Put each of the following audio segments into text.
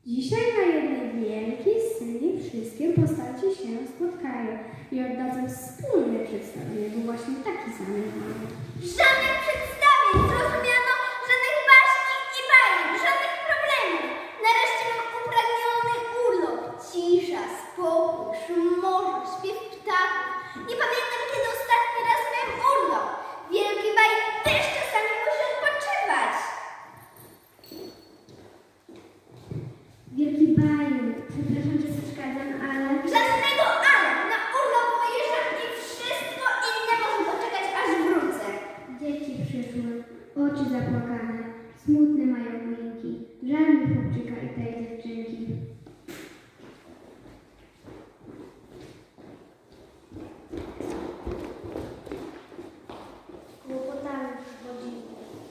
Dzisiaj na jednej wielkiej scenie wszystkie postacie się spotkają i oddadzą wspólne przedstawienie, bo właśnie taki zamiar mamy. Żadnych przedstawień, zrozumiano, żadnych baśni i bajek, żadnych problemów. Nareszcie mam upragniony urlop. Cisza, spokój, szum morza, śpiew ptaków. Nie pamiętam, kiedy ostatni raz miałem urlop. Wielki bajek też czasami musi odpoczywać. Wielki bajek, przepraszam, że przeszkadzam, ale... Żadnego ale! Na urlop wyjeżdżam i wszystko inne może poczekać, aż wrócę. Dzieci przyszły, oczy zapłakane, smutne mają minki, żal mi chłopczyka i tej dziewczynki. Kłopotami przychodzimy.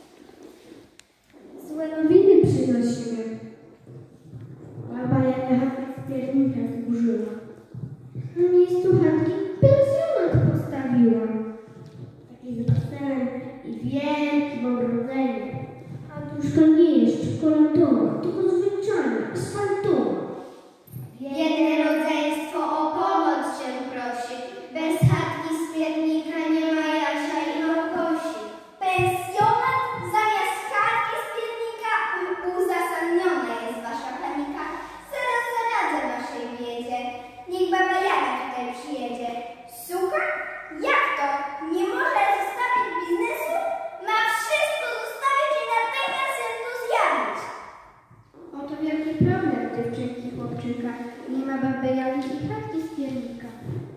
Złe nowiny przynosimy. Baba Jana w piernika zburzyła. Na miejscu chatki pensjonat postawiła. Taki z basenem i wielkim ogrodzeniem. A duszka nie jest czekolatowa, tylko zwyczajna, asfaltowa. Biedne rodzeństwo o pomoc się prosi. Bez chatki z piernika nie ma Jasia i Małgosi. Pensjonat zamiast chatki z piernika uzasadniona jest wasza panika. Zaraz zaradzę waszej biedzie. Niech baba Jana tutaj przyjedzie. Sucha? Jak to? Nie może zostawić biznesu? Ma wszystko zostawić i natychmiast się tu zjawić. Oto wielki problem dziewczynki i chłopczyka. Nie ma baby Jani i chatki z piernika.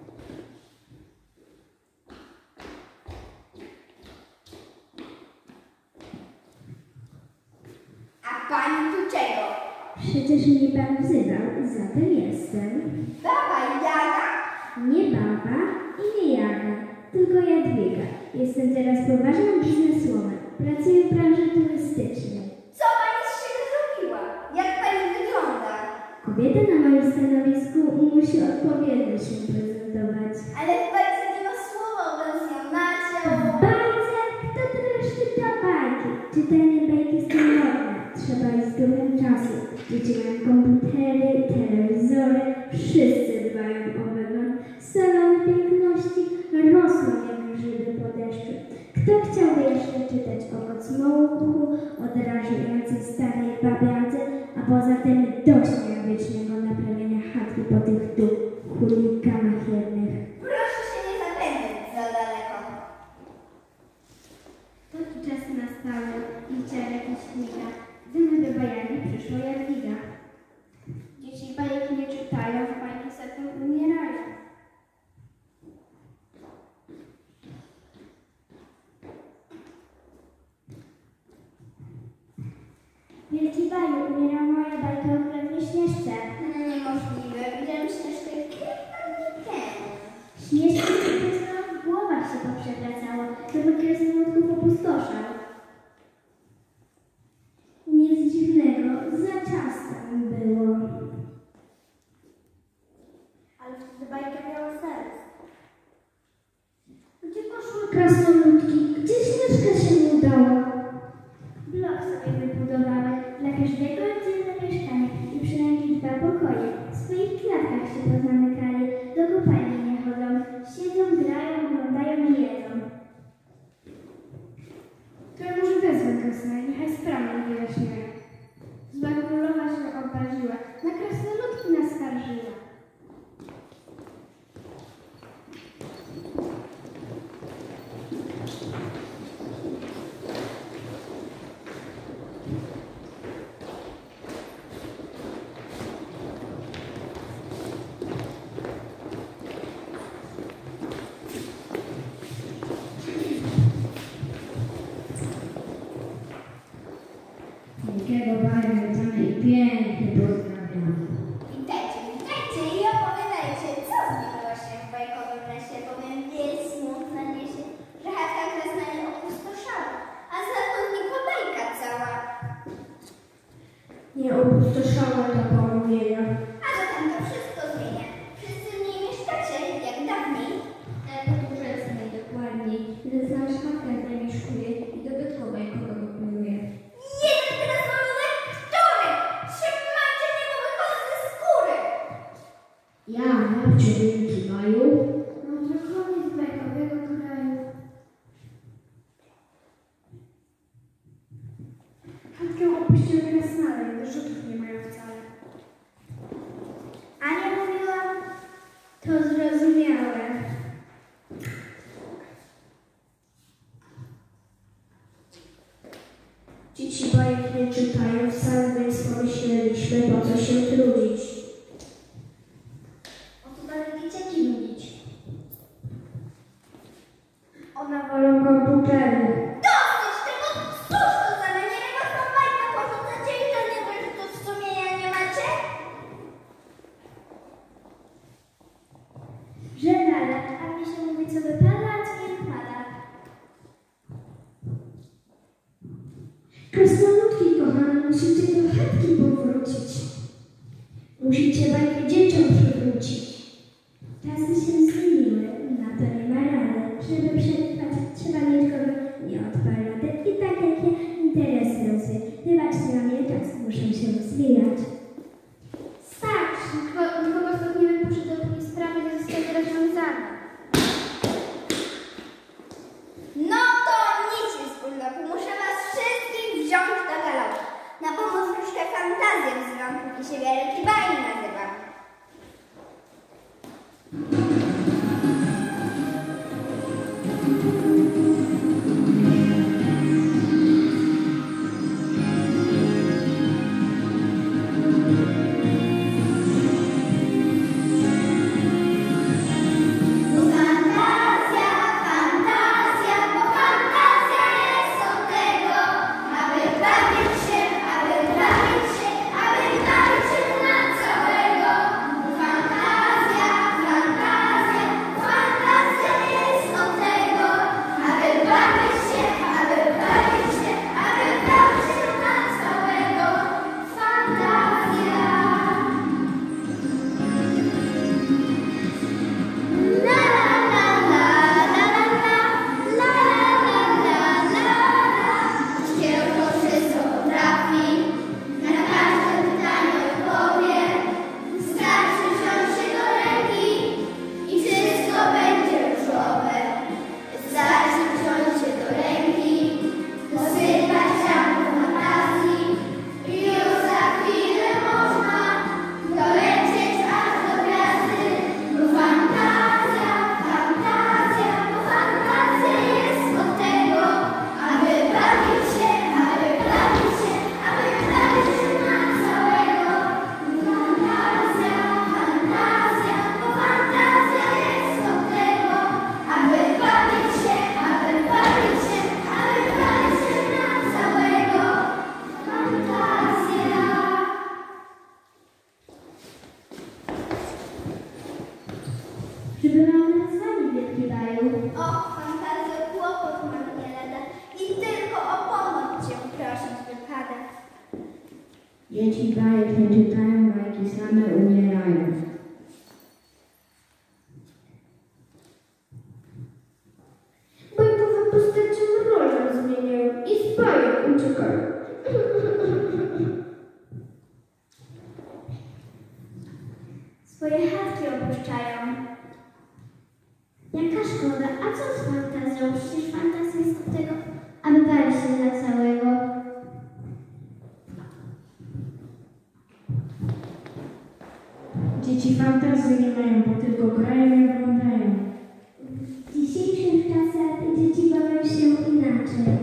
A pani tu czego? Przecież mnie pan wzywał, zatem jestem. Baba Jana? Nie baba i nie Jana, tylko Jadwiga. Jestem teraz poważną bizneswoman. Pracuję w branży turystycznej. Co pani z siebie zrobiła? Jak pani wygląda? Kobieta na moim stanowisku musi odpowiednio się prezentować. Ale w bajce nie ma słowa o pensjonacie, W bajce? Kto teraz czyta bajki? Czytanie bajki jest trudne. Trzeba iść z duchem czasu. Dzieci mają komputery, telewizory. Wszyscy dbają o wygląd. Salony piękności rosną jak grzyby po deszczu. Kto chciałby jeszcze czytać o kocmołku, o drażniącej starej babiadze, a poza tym dość miał wiecznego naprawienia chatki po tych tu chuliganach jednych. proszę się nie zapędzać za daleko. Taki czas nastały i chciała jakiś knika. Gdy do bajani przyszła Jadwiga. Dzieci bajek nie czytają, bajki zatem umierają. Wielki baju, umiera moja bajka o krewnej Śnieżce. Niemożliwe. Widziałam Śnieżkę kilka dni temu. Śnieżki w głowach się poprzewracało, żeby krasnoludków opustoszał. Nic dziwnego, za czas tam było. Ale wtedy bajka miała sens. Gdzie poszły krasnoludki? Gdzie Śnieżka się nie udała? Blok sobie wybudowały, dla każdego oddzielne mieszkanie i przynajmniej 2 pokoje. W swoich klatkach się pozamykali, do kopalni nie chodzą, siedzą, grają, oglądają i jedzą. To ja może wezmę Krasnala, niechaj sprawę wyjaśniają. Zła królowa się obraziła, na krasnoludki naskarżyła. Wielkiego baju witamy i pięknie pozdrawiamy. Witajcie, witajcie i opowiadajcie, co zmieniło się w bajkowym lesie, bowiem wieś smutna niesie, że chatka krasnali opuściły krasnale, rzutów nie mają wcale. Ania mówiła, To zrozumiałe. Dzieci bajek nie czytają wcale, więc pomyśleliśmy, po co się trudzić. o co dalej dzieciaki mówić. One wolą komputery. Dosyć tego, cóż to za maniera, własną bajkę porzucacie i żadnego wyrzutów sumienia nie macie? Że dalej. A mi się mówi, co wypada, a co nie wypada. Krasnoludki kochane, musicie do chatki powrócić. Musicie bajkę dzieciom przywrócić. Czasy się zmieniły, na to nie ma rady. Żeby przetrwać, trzeba mieć kogo nie odpalady. I tak jakie interesy wybaczcie na mnie, czas muszę się rozwijać. Starczy, nikogo stąd nie wypuszczę, dopóki sprawa nie zostanie rozwiązana. No to nic nie wspólnego. Muszę was wszystkich wziąć do galopu. Na pomoc troszkę fantazję wzywam, póki się wielki bajny nazywam. Żeby nam z wami wielki dają. O, fantazja, kłopot mam nie lada. I tylko o pomoc cię prosić wypada. Dzieci bajek nie czytają, bajki same umierają. Bajkowe postacie rolę zmieniają i z bajek uciekają. Swoje chatki opuszczają. Jaka szkoda, a co z fantazją? Przecież fantazja jest od tego, aby bawić się dla całego. Dzieci fantazji nie mają, bo tylko grają i oglądają. W dzisiejszych czasach dzieci bawią się inaczej.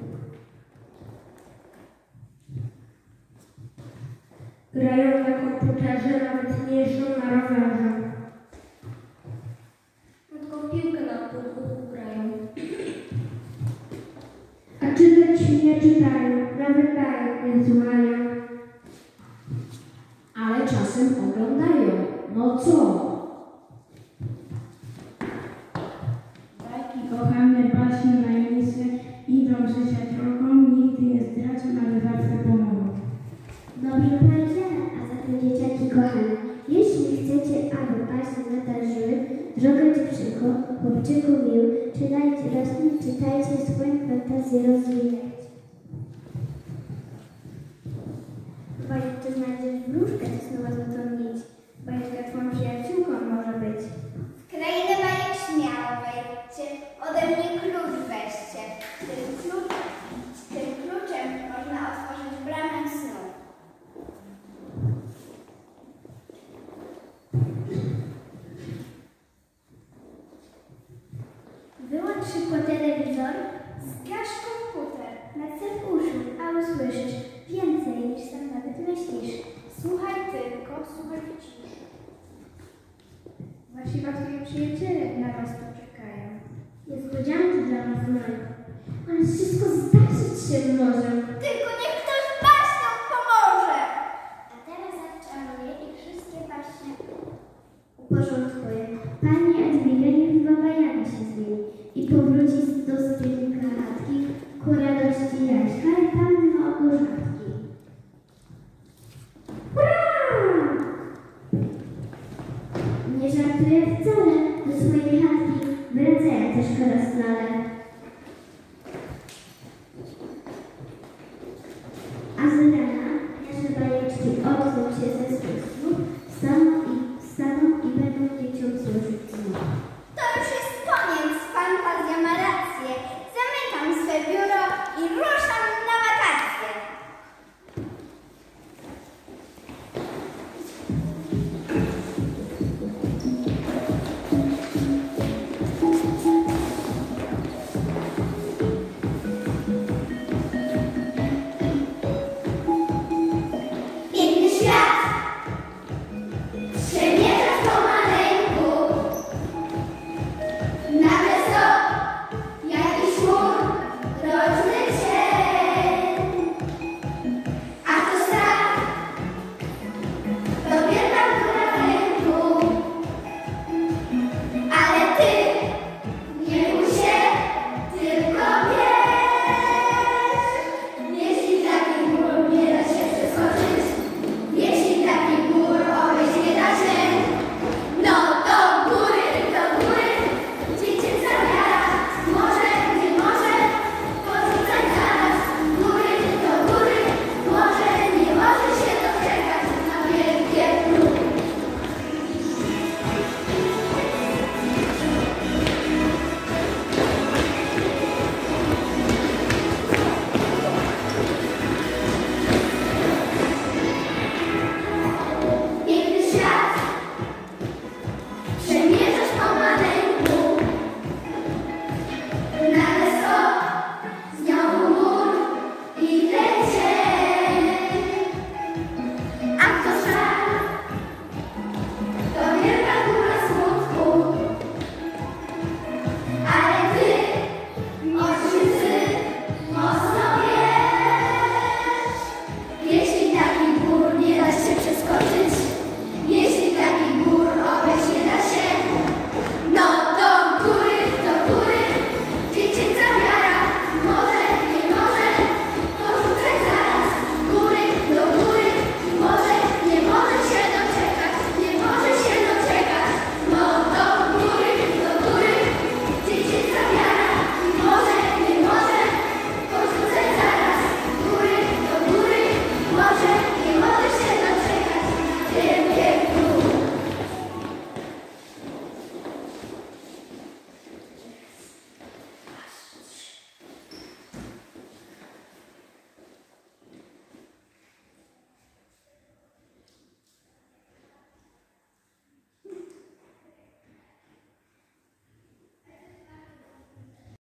Grają na komputerze, nawet nie jeżdżą na rowerze. Tylko w piłkę na podwórku grają. A czytać nie czytają, nawet bajek nie słuchają. Ale czasem oglądają. No co? Bajki kochane, baśnie, najemnice idą życia drogą, nigdy nie zdradzą, ale zawsze pomogą. Dobrze powiedziane, a zatem dzieciaki kochane, jeśli chcecie, aby baśnie nadarzyły, drogę dziewczynko, chłopczyku miły, czytajcie roślin, czytajcie swoją fantazję rozwijać. Bajkę znajdziesz wróżkę, zasnęła złotą nić. Bajka twoją przyjaciółką może być. W krainę bajek śmiało wejdźcie, ode mnie klucz weźcie. Tym kluczem można otworzyć bramę usłyszeć więcej niż sam nawet myślisz. Słuchaj tylko, słuchaj ciszy. Wasi martwi przyjaciele na was tu czekają. Niespodzianki dla was mają. Ale wszystko zdarzyć się może. Tylko niech ktoś baśniom pomoże. A teraz zaczaruję i wszystkie baśnie Uporządkuję. Pani Edwiga niech Baba Jaga się zmieni i powróci do spielnika chatki ku radości Jaśka i Panny Małgorzatki. Hurra! Nie żartuję wcale, do swojej chatki wracają też krasnale. A z